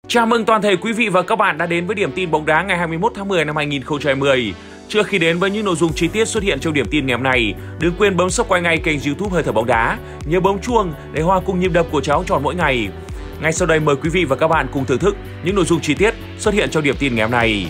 Chào mừng toàn thể quý vị và các bạn đã đến với điểm tin bóng đá ngày 21 tháng 10 năm 2020. Trước khi đến với những nội dung chi tiết xuất hiện trong điểm tin ngày hôm nay, đừng quên bấm subscribe ngay kênh YouTube Hơi Thở Bóng Đá, nhớ bấm chuông để hòa cùng nhịp đập của cháu tròn mỗi ngày. Ngay sau đây mời quý vị và các bạn cùng thưởng thức những nội dung chi tiết xuất hiện trong điểm tin ngày hôm nay.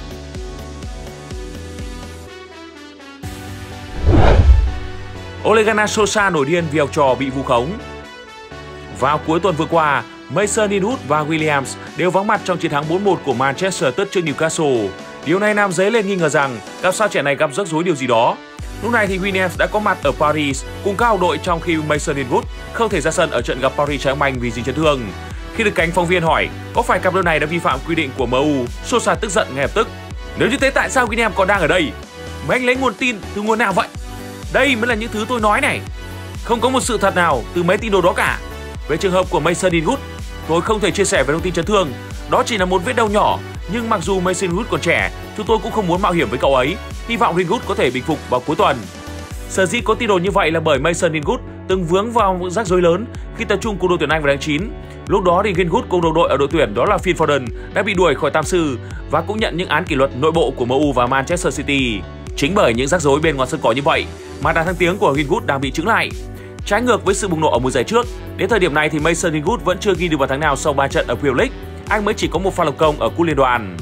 Ole Gunnar Solskjaer nổi điên vì học trò bị vu khống. Vào cuối tuần vừa qua, Mason Greenwood và Williams đều vắng mặt trong chiến thắng 4-1 của Manchester United trước Newcastle. Điều này làm dấy lên nghi ngờ rằng cặp sao trẻ này gặp rắc rối điều gì đó. Lúc này thì Williams đã có mặt ở Paris cùng các học đội trong khi Mason Greenwood không thể ra sân ở trận gặp Paris Saint-Germain vì dính chấn thương. Khi được cánh phóng viên hỏi có phải cặp đôi này đã vi phạm quy định của MU, Solskjaer tức giận ngay lập tức. Nếu như thế tại sao Williams còn đang ở đây? Mấy anh lấy nguồn tin từ nguồn nào vậy? Đây mới là những thứ tôi nói này. Không có một sự thật nào từ mấy tin đồn đó cả. Về trường hợp của Mason Greenwood, tôi không thể chia sẻ về thông tin chấn thương. Đó chỉ là một vết đau nhỏ, nhưng mặc dù Mason Greenwood còn trẻ, chúng tôi cũng không muốn mạo hiểm với cậu ấy. Hy vọng Greenwood có thể bình phục vào cuối tuần. Sở dĩ có tin đồn như vậy là bởi Mason Greenwood từng vướng vào rắc rối lớn khi tập trung cùng đội tuyển Anh vào tháng 9. Lúc đó thì Greenwood cùng đồng đội ở đội tuyển đó là Phil Foden đã bị đuổi khỏi tam sư và cũng nhận những án kỷ luật nội bộ của MU và Manchester City. Chính bởi những rắc rối bên ngoài sân cỏ như vậy mà đà thăng tiếng của Greenwood đang bị chững lại. Trái ngược với sự bùng nổ ở mùa giải trước, đến thời điểm này thì Mason Greenwood vẫn chưa ghi được bàn thắng nào sau 3 trận ở Premier League. Anh mới chỉ có một pha lập công ở cúp liên đoàn.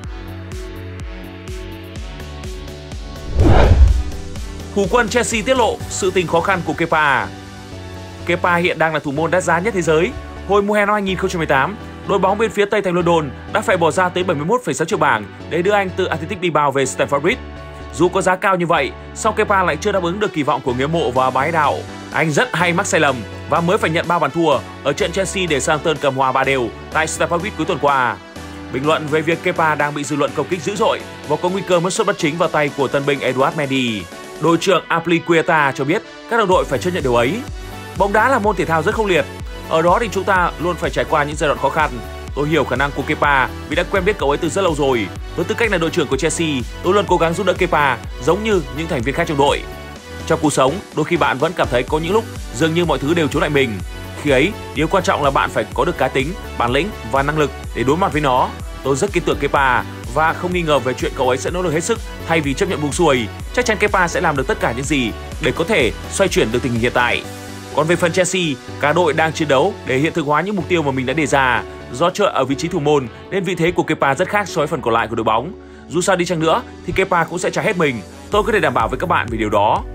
Thủ quân Chelsea tiết lộ sự tình khó khăn của Kepa. Kepa hiện đang là thủ môn đắt giá nhất thế giới. Hồi mùa hè năm 2018, đội bóng bên phía Tây thành London đã phải bỏ ra tới 71,6 triệu bảng để đưa anh từ Athletic Bilbao về Stamford Bridge. Dù có giá cao như vậy, song Kepa lại chưa đáp ứng được kỳ vọng của người hâm mộ và bái đạo. Anh rất hay mắc sai lầm và mới phải nhận 3 bàn thua ở trận Chelsea để Southampton cầm hòa 3 đều tại Stamford Bridge cuối tuần qua. Bình luận về việc Kepa đang bị dư luận công kích dữ dội và có nguy cơ mất suất bất chính vào tay của tân binh Eduard Mendy, đội trưởng Azpilicueta cho biết các đồng đội phải chấp nhận điều ấy. Bóng đá là môn thể thao rất khốc liệt, ở đó thì chúng ta luôn phải trải qua những giai đoạn khó khăn. Tôi hiểu khả năng của Kepa vì đã quen biết cậu ấy từ rất lâu rồi. Với tư cách là đội trưởng của Chelsea, tôi luôn cố gắng giúp đỡ Kepa giống như những thành viên khác trong đội. Trong cuộc sống, đôi khi bạn vẫn cảm thấy có những lúc dường như mọi thứ đều chống lại mình. Khi ấy, điều quan trọng là bạn phải có được cá tính, bản lĩnh và năng lực để đối mặt với nó. Tôi rất tin tưởng Kepa và không nghi ngờ về chuyện cậu ấy sẽ nỗ lực hết sức thay vì chấp nhận buông xuôi. Chắc chắn Kepa sẽ làm được tất cả những gì để có thể xoay chuyển được tình hình hiện tại. Còn về phần Chelsea, cả đội đang chiến đấu để hiện thực hóa những mục tiêu mà mình đã đề ra. Do chơi ở vị trí thủ môn nên vị thế của Kepa rất khác so với phần còn lại của đội bóng. Dù sao đi chăng nữa thì Kepa cũng sẽ trả hết mình. Tôi có thể đảm bảo với các bạn về điều đó.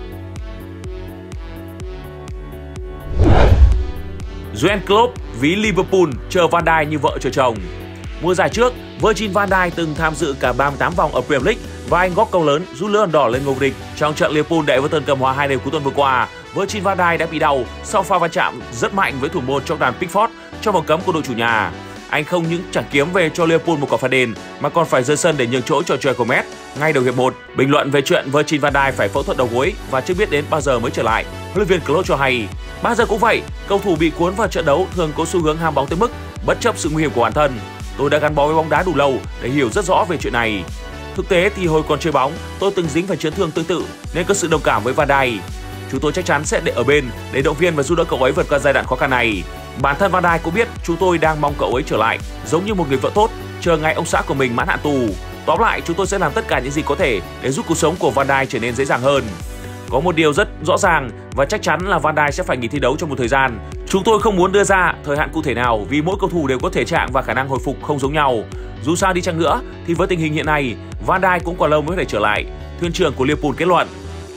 Jurgen Klopp ví Liverpool chờ Van Dijk như vợ chờ chồng. Mùa giải trước, Virgil van Dijk từng tham dự cả 38 vòng ở Premier League và anh góp công lớn giúp lữ ẩn đỏ lên ngôi vô địch. Trong trận Liverpool để Everton cầm hòa 2 đều cuối tuần vừa qua, Virgil van Dijk đã bị đau sau pha va chạm rất mạnh với thủ môn Jordan Pickford trong vòng cấm của đội chủ nhà. Anh không những chẳng kiếm về cho Liverpool một quả phạt đền mà còn phải rơi sân để nhường chỗ cho Joe Gomez ngay đầu hiệp 1. Bình luận về chuyện Virgil van Dijk phải phẫu thuật đầu gối và chưa biết đến bao giờ mới trở lại, huấn luyện viên Klopp cho hay bao giờ cũng vậy, cầu thủ bị cuốn vào trận đấu thường có xu hướng ham bóng tới mức bất chấp sự nguy hiểm của bản thân. Tôi đã gắn bó với bóng đá đủ lâu để hiểu rất rõ về chuyện này. Thực tế thì hồi còn chơi bóng, tôi từng dính phải chấn thương tương tự nên có sự đồng cảm với Van Dijk. Chúng tôi chắc chắn sẽ ở bên để động viên và giúp đỡ cậu ấy vượt qua giai đoạn khó khăn này. Bản thân Van Dijk cũng biết chúng tôi đang mong cậu ấy trở lại, giống như một người vợ tốt, chờ ngày ông xã của mình mãn hạn tù. Tóm lại, chúng tôi sẽ làm tất cả những gì có thể để giúp cuộc sống của Van Dijk trở nên dễ dàng hơn. Có một điều rất rõ ràng và chắc chắn là Van Dijk sẽ phải nghỉ thi đấu trong một thời gian. Chúng tôi không muốn đưa ra thời hạn cụ thể nào vì mỗi cầu thủ đều có thể trạng và khả năng hồi phục không giống nhau. Dù sao đi chăng nữa thì với tình hình hiện nay, Van Dijk cũng còn lâu mới có thể trở lại, thuyền trưởng của Liverpool kết luận.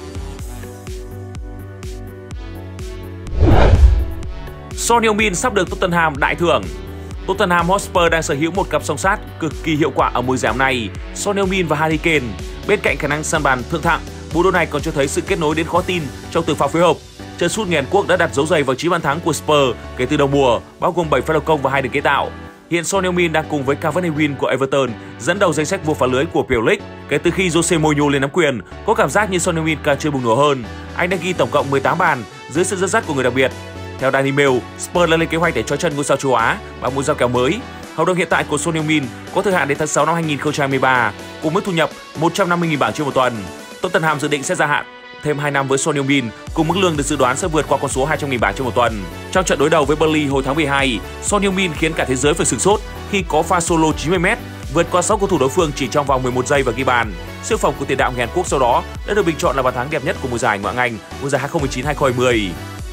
Son Heung-min sắp được Tottenham đại thưởng. Tottenham Hotspur đang sở hữu một cặp song sát cực kỳ hiệu quả ở mùa giải này, Son Heung-min và Harry Kane. Bên cạnh khả năng săn bàn thượng hạng, bộ đôi này còn cho thấy sự kết nối đến khó tin trong từng pha phối hợp. Chân sút người Hàn Quốc đã đặt dấu giày vào 9 bàn thắng của Spurs kể từ đầu mùa, bao gồm 7 pha lập công và 2 đường kiến tạo. Hiện Son Heung-min đang cùng với Cavani Win của Everton dẫn đầu danh sách vua phá lưới của Premier League. Kể từ khi Jose Mourinho lên nắm quyền, có cảm giác như Son Heung-min càng chơi bùng nổ hơn. Anh đã ghi tổng cộng 18 bàn dưới sự dẫn dắt của người đặc biệt. Theo Daily Mail, Spurs đã lên kế hoạch để trói chân ngôi sao châu Á bằng một giao kèo mới. Hợp đồng hiện tại của Son Heung-min có thời hạn đến tháng 6 năm 2023 cùng mức thu nhập 150.000 bảng trên một tuần. Tottenham dự định sẽ gia hạn thêm 2 năm với Son Heung-min cùng mức lương được dự đoán sẽ vượt qua con số 200.000 bảng trên một tuần. Trong trận đối đầu với Burnley hồi tháng 12, Son Heung-min khiến cả thế giới phải sửng sốt khi có pha solo 90m vượt qua 6 cầu thủ đối phương chỉ trong vòng 11 giây và ghi bàn. Siêu phẩm của tiền đạo người Hàn Quốc sau đó đã được bình chọn là bàn thắng đẹp nhất của mùa giải Ngoại hạng Anh mùa giải 2019-2020.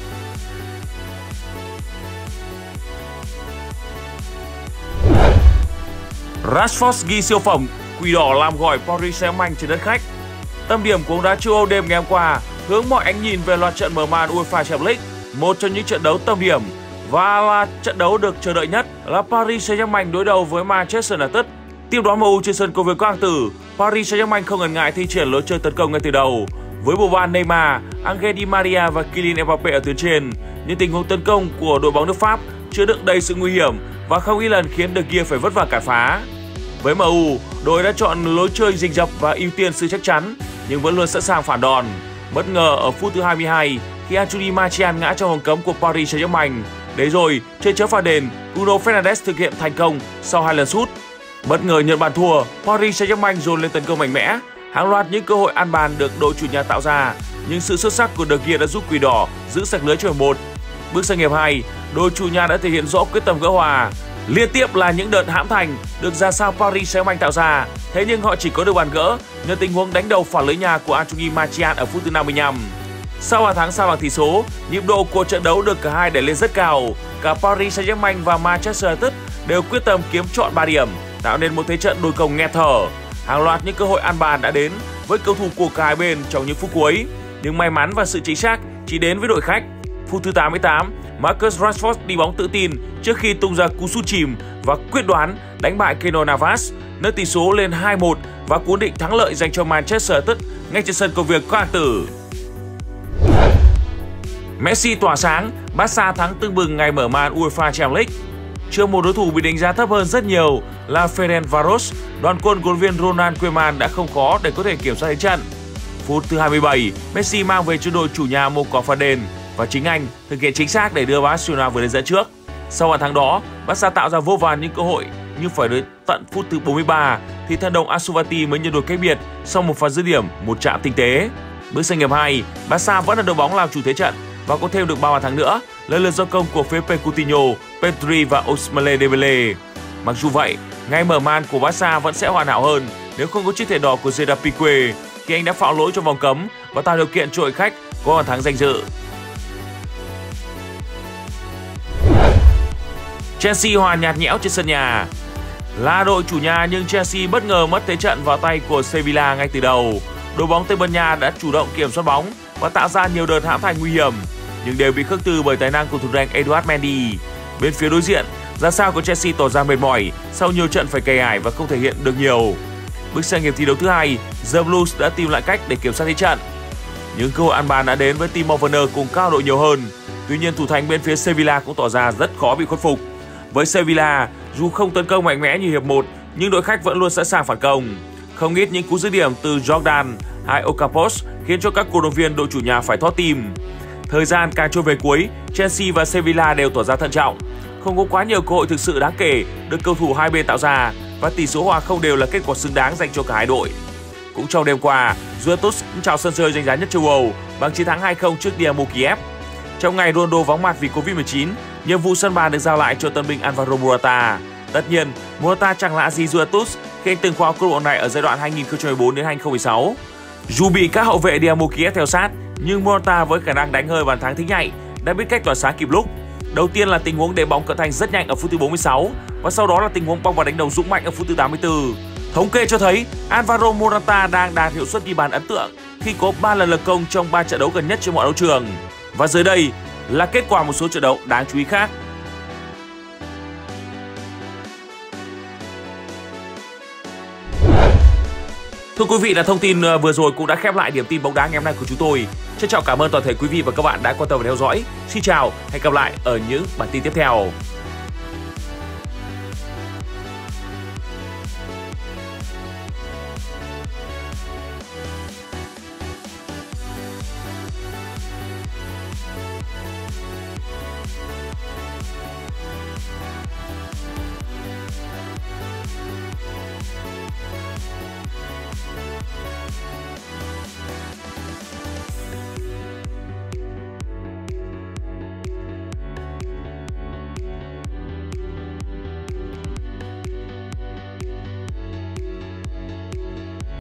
Rashford ghi siêu phẩm, Quỷ đỏ làm gọi Paris Saint-Germain trên đất khách. Tâm điểm của bóng đá châu Âu đêm ngày hôm qua hướng mọi ánh nhìn về loạt trận mở màn UEFA Champions League, một trong những trận đấu tâm điểm và là trận đấu được chờ đợi nhất là Paris Saint-Germain đối đầu với Manchester United. Tiếp đón MU trên sân công viên Các Hoàng Tử, Paris Saint-Germain không ngần ngại thi triển lối chơi tấn công ngay từ đầu với Boban, Neymar, Angel Di Maria và Kylian Mbappe ở tuyến trên. Những tình huống tấn công của đội bóng nước Pháp chứa đựng đầy sự nguy hiểm và không ít lần khiến De Gea phải vất vả cản phá. Với MU, đội đã chọn lối chơi rình rập và ưu tiên sự chắc chắn, nhưng vẫn luôn sẵn sàng phản đòn. Bất ngờ ở phút thứ 22 khi Anthony Martial ngã trong vòng cấm của Paris Saint-Germain. Đấy rồi, trên chớp pha đền, Bruno Fernandes thực hiện thành công sau 2 lần sút. Bất ngờ nhận bàn thua, Paris Saint-Germain dồn lên tấn công mạnh mẽ. Hàng loạt những cơ hội ăn bàn được đội chủ nhà tạo ra, nhưng sự xuất sắc của De Gea đã giúp Quỷ đỏ giữ sạch lưới cho 1. Bước sang hiệp 2, đội chủ nhà đã thể hiện rõ quyết tâm gỡ hòa. Liên tiếp là những đợt hãm thành được ra sao Paris Saint-Germain tạo ra, thế nhưng họ chỉ có được bàn gỡ nhờ tình huống đánh đầu phản lưới nhà của Anthony Martial ở phút thứ 55. Sau bàn thắng sao bằng tỷ số, nhịp độ của trận đấu được cả hai đẩy lên rất cao. Cả Paris Saint-Germain và Manchester United đều quyết tâm kiếm trọn 3 điểm, tạo nên một thế trận đôi công nghẹt thở. Hàng loạt những cơ hội ăn bàn đã đến với cầu thủ của cả hai bên trong những phút cuối, nhưng may mắn và sự chính xác chỉ đến với đội khách. Phút thứ 88, Marcus Rashford đi bóng tự tin trước khi tung ra cú sút chìm và quyết đoán đánh bại Keylor Navas, nâng tỷ số lên 2-1 và cuốn định thắng lợi dành cho Manchester United ngay trên sân công viên Các Hoàng Tử. Messi tỏa sáng, Barca thắng tưng bừng ngày mở màn UEFA Champions League. Trước một đối thủ bị đánh giá thấp hơn rất nhiều là Ferencváros, đoàn quân của huấn luyện viên Ronald Koeman đã không khó để có thể kiểm soát thế trận. Phút thứ 27, Messi mang về cho đội chủ nhà một quả phạt đền và chính anh thực hiện chính xác để đưa Barcelona vượt lên dẫn trước. Sau bàn thắng đó, Barca tạo ra vô vàn những cơ hội, nhưng phải đến tận phút thứ 43 thì thần đồng Ansu Fati mới nhận được cách biệt sau một pha dứt điểm, một chạm tinh tế. Bước sang hiệp 2, Barca vẫn là đội bóng làm chủ thế trận và có thêm được 3 bàn thắng nữa, lần lượt do công của Felipe Coutinho, Pedri và Ousmane Dembele. Mặc dù vậy, ngày mở màn của Barca vẫn sẽ hoàn hảo hơn nếu không có chiếc thẻ đỏ của Gerard Piqué khi anh đã phạm lỗi trong vòng cấm và tạo điều kiện cho đội khách có bàn thắng danh dự. Chelsea hòa nhạt nhẽo trên sân nhà. Là đội chủ nhà nhưng Chelsea bất ngờ mất thế trận vào tay của Sevilla ngay từ đầu. Đội bóng Tây Ban Nha đã chủ động kiểm soát bóng và tạo ra nhiều đợt hãm thành nguy hiểm, nhưng đều bị khước từ bởi tài năng của thủ thành Edouard Mendy. Bên phía đối diện, ra sao của Chelsea tỏ ra mệt mỏi sau nhiều trận phải cày ải và không thể hiện được nhiều. Bước sang hiệp thi đấu thứ hai, The Blues đã tìm lại cách để kiểm soát thế trận. Những cơ hội ăn bàn đã đến với Timo Werner cùng cao độ nhiều hơn. Tuy nhiên thủ thành bên phía Sevilla cũng tỏ ra rất khó bị khuất phục. Với Sevilla, dù không tấn công mạnh mẽ như hiệp 1, nhưng đội khách vẫn luôn sẵn sàng phản công. Không ít những cú dứt điểm từ Jordan hay Ocampos khiến cho các cổ động viên đội chủ nhà phải thót tim. Thời gian càng trôi về cuối, Chelsea và Sevilla đều tỏ ra thận trọng. Không có quá nhiều cơ hội thực sự đáng kể được cầu thủ hai bên tạo ra và tỷ số hòa không đều là kết quả xứng đáng dành cho cả hai đội. Cũng trong đêm qua, Juventus cũng chào sân chơi danh giá nhất châu Âu bằng chiến thắng 2-0 trước Dynamo Kiev. Trong ngày Ronaldo vắng mặt vì Covid-19, nhiệm vụ sân bàn được giao lại cho tân binh Alvaro Morata. Tất nhiên, Morata chẳng lạ gì Juventus khi anh từng khoác câu lạc bộ này ở giai đoạn 2014 đến 2016. Dù bị các hậu vệ Dynamo Kiev theo sát, nhưng Morata với khả năng đánh hơi bàn thắng thính nhạy đã biết cách tỏa sáng kịp lúc. Đầu tiên là tình huống để bóng cận thành rất nhanh ở phút thứ 46 và sau đó là tình huống bóng vào đánh đầu dũng mạnh ở phút thứ 84. Thống kê cho thấy Alvaro Morata đang đạt hiệu suất ghi bàn ấn tượng khi có 3 lần lập công trong 3 trận đấu gần nhất trên mọi đấu trường. Và dưới đây là kết quả một số trận đấu đáng chú ý khác. Thưa quý vị, là thông tin vừa rồi cũng đã khép lại điểm tin bóng đá ngày hôm nay của chúng tôi. Trân trọng cảm ơn toàn thể quý vị và các bạn đã quan tâm và theo dõi. Xin chào, hẹn gặp lại ở những bản tin tiếp theo.